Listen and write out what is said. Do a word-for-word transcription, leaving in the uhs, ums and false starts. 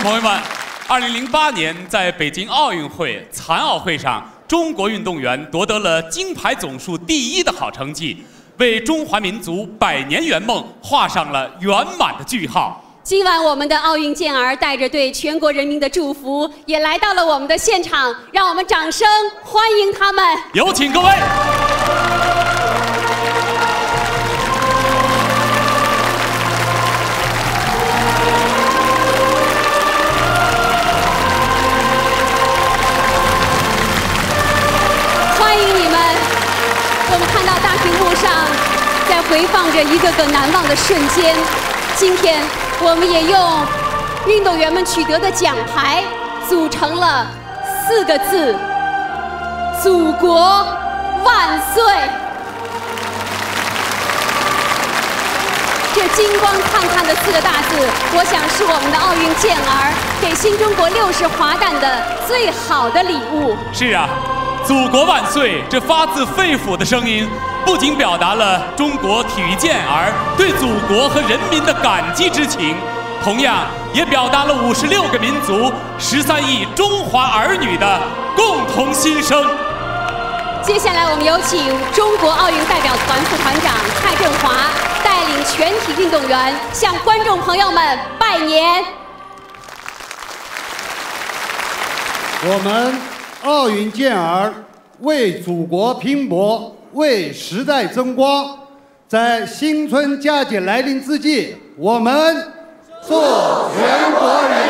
朋友们，二零零八年在北京奥运会残奥会上，中国运动员夺得了金牌总数第一的好成绩，为中华民族百年圆梦画上了圆满的句号。 今晚，我们的奥运健儿带着对全国人民的祝福，也来到了我们的现场，让我们掌声欢迎他们。 有请各位。 欢迎你们！我们看到大屏幕上在回放着一个个难忘的瞬间。今天，我们也用运动员们取得的奖牌组成了四个字：祖国万岁！这金光灿灿的四个大字，我想是我们的奥运健儿给新中国六十华诞的最好的礼物。 是啊。祖国万岁！这发自肺腑的声音，不仅表达了中国体育健儿对祖国和人民的感激之情，同样也表达了五十六个民族、十三亿中华儿女的共同心声。 接下来，我们有请中国奥运代表团副团长蔡振华带领全体运动员向观众朋友们拜年。 我们奥运健儿为祖国拼搏，为时代争光。在新春佳节来临之际，我们祝全国人